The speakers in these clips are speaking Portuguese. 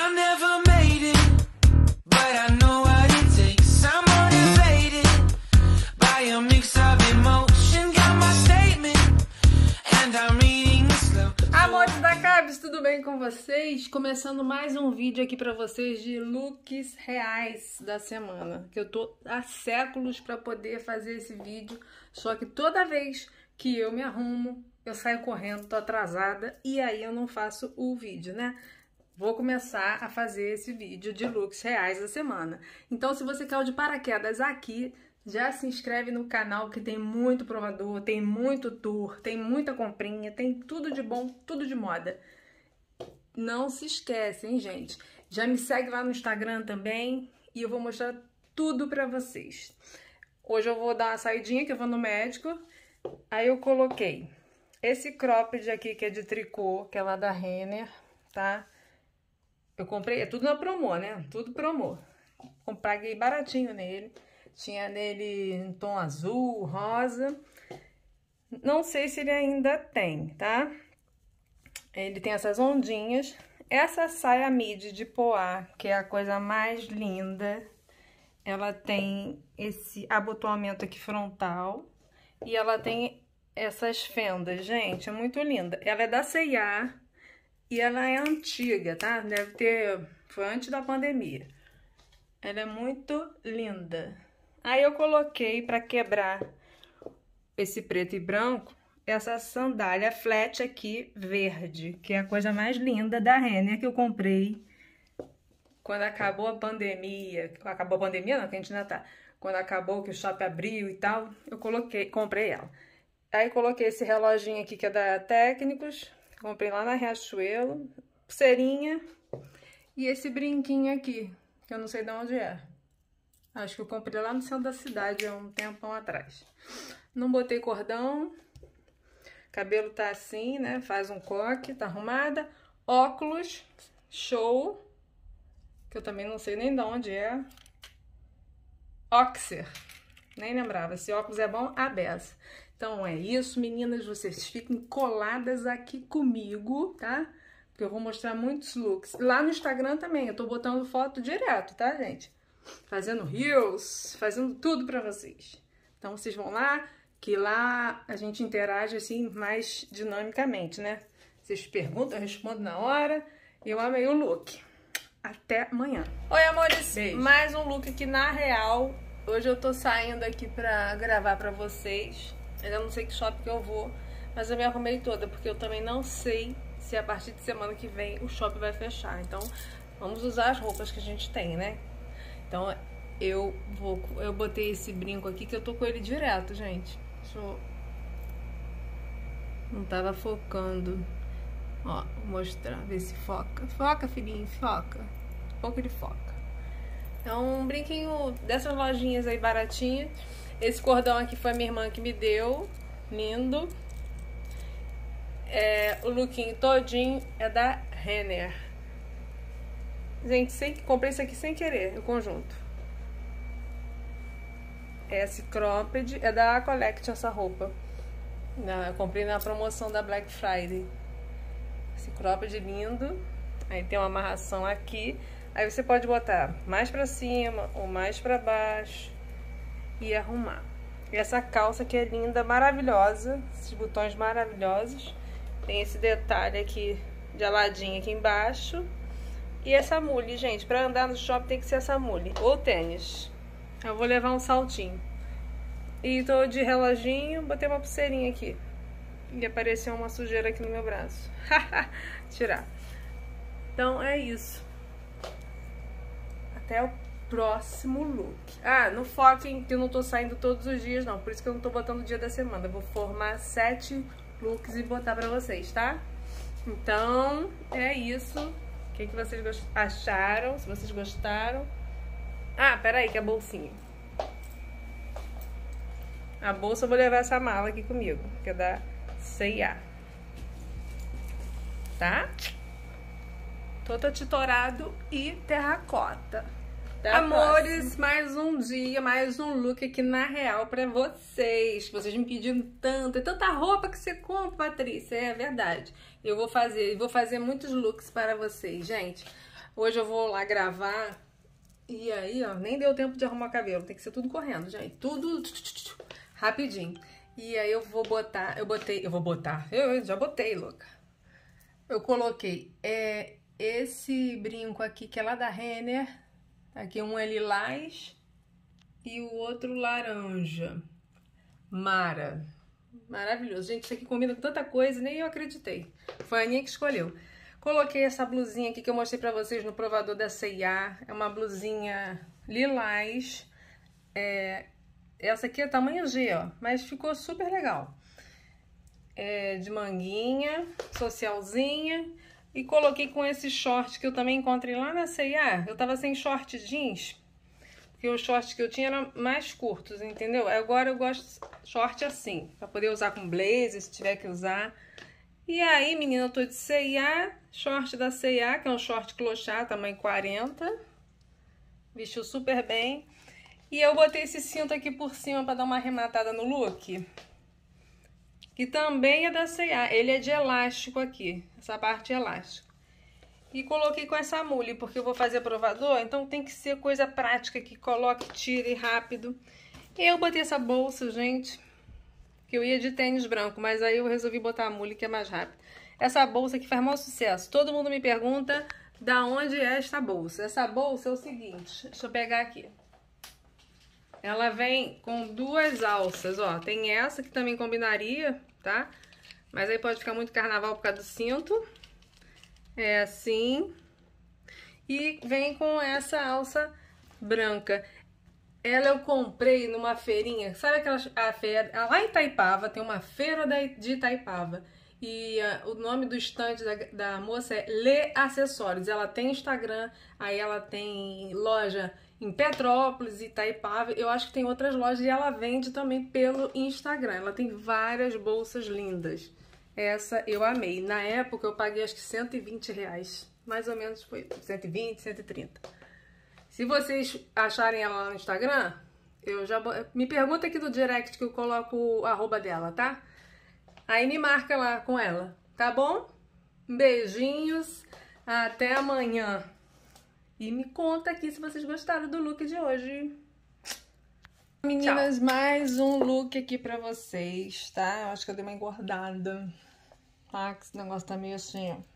I never made it, but I know what it takes. I'm motivated by a mix of emotion. Got my statement, and I'm reading it slow. Amores da Cabs, tudo bem com vocês? Começando mais um vídeo aqui pra vocês de looks reais da semana. Que eu tô há séculos pra poder fazer esse vídeo, só que toda vez que eu me arrumo, eu saio correndo, tô atrasada e aí eu não faço o vídeo, né? Vou começar a fazer esse vídeo de looks reais da semana. Então, se você caiu de paraquedas aqui, já se inscreve no canal que tem muito provador, tem muito tour, tem muita comprinha, tem tudo de bom, tudo de moda. Não se esquece, hein, gente? Já me segue lá no Instagram também e eu vou mostrar tudo pra vocês. Hoje eu vou dar uma saidinha que eu vou no médico. Aí eu coloquei esse cropped aqui que é de tricô, que é lá da Renner, tá? Eu comprei, é tudo na promo, né? Tudo promo. Paguei baratinho nele. Tinha nele em tom azul, rosa. Não sei se ele ainda tem, tá? Ele tem essas ondinhas. Essa saia midi de poá, que é a coisa mais linda. Ela tem esse abotoamento aqui frontal. E ela tem essas fendas, gente, é muito linda. Ela é da C&A e ela é antiga, tá? Deve ter... foi antes da pandemia. Ela é muito linda. Aí eu coloquei pra quebrar esse preto e branco, essa sandália flat aqui, verde, que é a coisa mais linda da Renner que eu comprei quando acabou a pandemia. Acabou a pandemia não, que a gente ainda tá. Quando acabou, que o shopping abriu e tal, eu comprei ela. Aí coloquei esse reloginho aqui que é da Técnicos, comprei lá na Riachuelo, pulseirinha e esse brinquinho aqui, que eu não sei de onde é. Acho que eu comprei lá no centro da cidade há um tempão atrás. Não botei cordão, cabelo tá assim, né? Faz um coque, tá arrumada. Óculos, show, que eu também não sei nem de onde é. Oxer, nem lembrava, esse óculos é bom, a beça. Então é isso, meninas, vocês fiquem coladas aqui comigo, tá? Porque eu vou mostrar muitos looks. Lá no Instagram também, eu tô botando foto direto, tá, gente? Fazendo reels, fazendo tudo pra vocês. Então vocês vão lá, que lá a gente interage assim mais dinamicamente, né? Vocês perguntam, eu respondo na hora. Eu amei o look. Até amanhã. Oi, amores. Beijo. Mais um look aqui na real. Hoje eu tô saindo aqui pra gravar pra vocês. Ainda não sei que shopping que eu vou, mas eu me arrumei toda, porque eu também não sei se a partir de semana que vem o shopping vai fechar. Então, vamos usar as roupas que a gente tem, né? Então, eu botei esse brinco aqui, que eu tô com ele direto, gente. Deixa eu... Não tava focando. Ó, vou mostrar, ver se foca. Foca, filhinho, foca. Um pouco ele foca. Então, um brinquinho dessas lojinhas aí baratinhas. Esse cordão aqui foi a minha irmã que me deu. Lindo. O lookinho todinho é da Renner. Gente, comprei isso aqui sem querer, o conjunto. Esse cropped é da Collect, essa roupa. Eu comprei na promoção da Black Friday. Esse cropped lindo. Aí tem uma amarração aqui. Aí você pode botar mais pra cima ou mais pra baixo e arrumar. E essa calça que é linda, maravilhosa. Esses botões maravilhosos. Tem esse detalhe aqui de aladinho aqui embaixo. E essa mule, gente. Pra andar no shopping tem que ser essa mule. Ou tênis. Eu vou levar um saltinho. E tô de reloginho. Botei uma pulseirinha aqui. E apareceu uma sujeira aqui no meu braço. Tirar. Então é isso. Até o próximo look. Ah, não foquem que eu não tô saindo todos os dias, não. Por isso que eu não tô botando o dia da semana. Eu vou formar 7 looks e botar pra vocês, tá? Então, é isso. O que vocês acharam? Se vocês gostaram. Ah, peraí, que é a bolsinha. A bolsa eu vou levar essa mala aqui comigo, que é da C&A. Tá? Todo titorado e terracota. Amores, mais um dia, mais um look aqui na real pra vocês. Vocês me pediram tanto, é tanta roupa que você compra, Patrícia. É verdade. Eu vou fazer muitos looks para vocês, gente. Hoje eu vou lá gravar. E aí, ó, nem deu tempo de arrumar o cabelo. Tem que ser tudo correndo, gente. Tudo rapidinho. E aí eu vou botar. Eu já botei, louca. Eu coloquei esse brinco aqui, que é lá da Renner. Aqui um é lilás e o outro laranja. Mara. Maravilhoso. Gente, isso aqui combina com tanta coisa, nem eu acreditei. Foi a Aninha que escolheu. Coloquei essa blusinha aqui que eu mostrei pra vocês no provador da C&A. É uma blusinha lilás. Essa aqui é tamanho G, ó. Mas ficou super legal. De manguinha, socialzinha. E coloquei com esse short que eu também encontrei lá na C&A. Eu tava sem short jeans. Porque os shorts que eu tinha eram mais curtos, entendeu? Agora eu gosto de short assim. Pra poder usar com blazer, se tiver que usar. E aí, menina, eu tô de C&A, short da C&A, que é um short clochard, tamanho 40. Vestiu super bem. E eu botei esse cinto aqui por cima pra dar uma arrematada no look. Que também é da C&A. Ele é de elástico aqui, essa parte é elástico. E coloquei com essa mule, porque eu vou fazer provador, então tem que ser coisa prática, que coloque, tire rápido. E eu botei essa bolsa, gente, que eu ia de tênis branco, mas aí eu resolvi botar a mule, que é mais rápido. Essa bolsa aqui faz maior sucesso. Todo mundo me pergunta da onde é esta bolsa. Essa bolsa é o seguinte, deixa eu pegar aqui. Ela vem com duas alças, ó. Tem essa que também combinaria, tá? Mas aí pode ficar muito carnaval por causa do cinto. É assim. E vem com essa alça branca. Ela eu comprei numa feirinha, sabe a feira, lá em Itaipava, tem uma feira de Itaipava. E o nome do estande da moça é Lê Acessórios. Ela tem Instagram, aí ela tem loja em Petrópolis, Itaipava. Eu acho que tem outras lojas e ela vende também pelo Instagram. Ela tem várias bolsas lindas. Essa eu amei. Na época eu paguei acho que R$120. Mais ou menos foi 120, 130. Se vocês acharem ela lá no Instagram, me pergunta aqui do direct que eu coloco o arroba dela, tá? Aí me marca lá com ela, tá bom? Beijinhos, até amanhã. E me conta aqui se vocês gostaram do look de hoje. Meninas, tchau. Mais um look aqui pra vocês, tá? Eu acho que eu dei uma engordada. Tá? Que esse negócio tá meio assim, ó.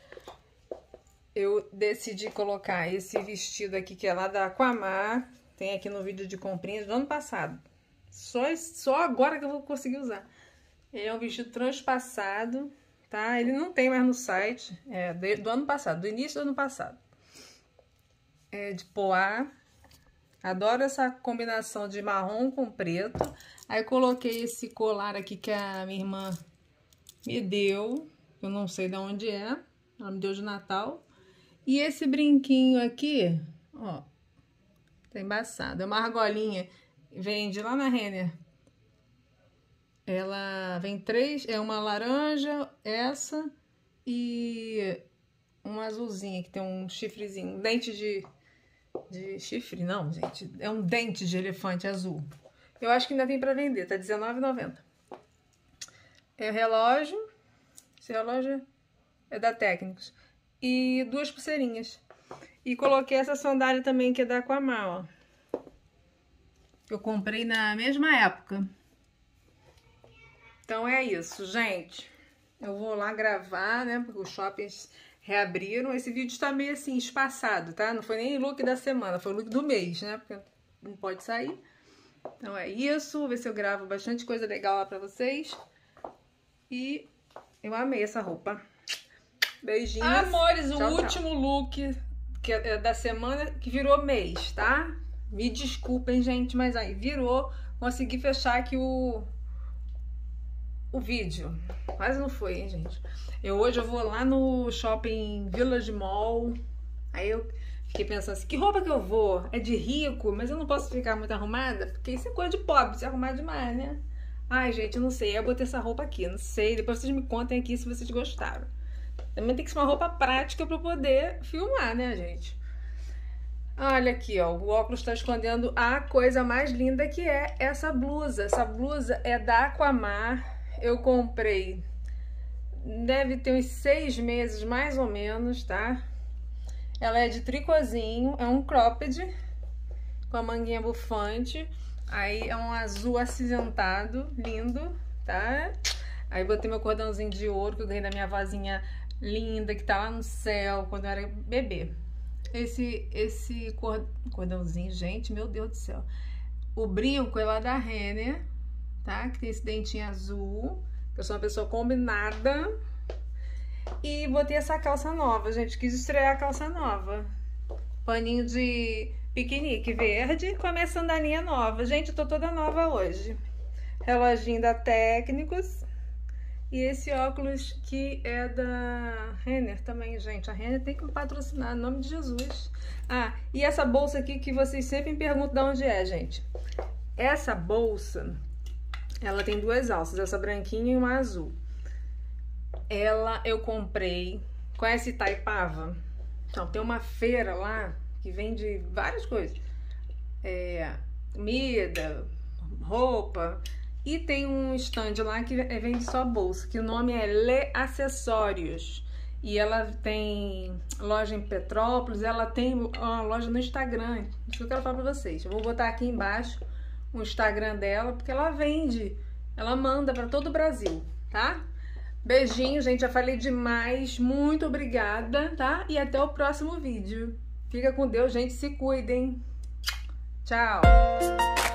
Eu decidi colocar esse vestido aqui, que é lá da Aquamar. Tem aqui no vídeo de comprinhas do ano passado. Só agora que eu vou conseguir usar. Ele é um vestido transpassado, tá? Ele não tem mais no site. É do ano passado, do início do ano passado. É de poá. Adoro essa combinação de marrom com preto. Aí coloquei esse colar aqui que a minha irmã me deu. Eu não sei de onde é. Ela me deu de Natal. E esse brinquinho aqui, ó, tá embaçado. É uma argolinha, vende lá na Renner. Ela vem três, é uma laranja, essa e uma azulzinha, que tem um chifrezinho, um dente de chifre, não, gente. É um dente de elefante azul. Eu acho que ainda tem pra vender, tá R$19,90. É relógio, esse relógio é da Técnicos. E duas pulseirinhas. E coloquei essa sandália também, que é da Aquamar, ó. Eu comprei na mesma época. Então é isso, gente. Eu vou lá gravar, né? Porque os shoppings reabriram. Esse vídeo tá meio assim, espaçado, tá? Não foi nem look da semana, foi look do mês, né? Porque não pode sair. Então é isso. Vou ver se eu gravo bastante coisa legal lá pra vocês. E eu amei essa roupa. Beijinhos. Amores, o último look que é da semana que virou mês, tá? Me desculpem, gente, mas aí virou. Consegui fechar aqui o vídeo. Mas não foi, hein, gente? Hoje eu vou lá no shopping Village Mall. Aí eu fiquei pensando assim, que roupa que eu vou? É de rico, mas eu não posso ficar muito arrumada, porque isso é coisa de pobre, se arrumar demais, né? Ai, gente, eu não sei. Eu botei essa roupa aqui, não sei. Depois vocês me contem aqui se vocês gostaram. Também tem que ser uma roupa prática pra poder filmar, né, gente? Olha aqui, ó. O óculos tá escondendo a coisa mais linda, que é essa blusa. Essa blusa é da Aquamar. Eu comprei, deve ter uns 6 meses, mais ou menos, tá? Ela é de tricôzinho, é um cropped com a manguinha bufante. Aí é um azul acinzentado, lindo, tá? Aí botei meu cordãozinho de ouro que eu ganhei da minha vozinha linda, que tá lá no céu, quando eu era bebê. Esse cordãozinho, gente, meu Deus do céu. O brinco é lá da Renner, tá? Que tem esse dentinho azul. Eu sou uma pessoa combinada. E botei essa calça nova, gente. Quis estrear a calça nova. Paninho de piquenique verde com a minha sandalinha nova. Gente, eu tô toda nova hoje. Reloginho da Técnicos. E esse óculos que é da Renner também, gente. A Renner tem que me patrocinar, em nome de Jesus. Ah, e essa bolsa aqui que vocês sempre me perguntam de onde é, gente. Essa bolsa, ela tem duas alças, essa branquinha e uma azul. Ela eu comprei, conhece Itaipava? Então, tem uma feira lá que vende várias coisas. Comida, roupa. E tem um stand lá que vende só bolsa, que o nome é Le Acessórios. E ela tem loja em Petrópolis, ela tem uma loja no Instagram. Isso que eu quero falar pra vocês. Eu vou botar aqui embaixo o Instagram dela, porque ela vende, ela manda pra todo o Brasil, tá? Beijinho, gente, já falei demais. Muito obrigada, tá? E até o próximo vídeo. Fica com Deus, gente, se cuidem. Tchau!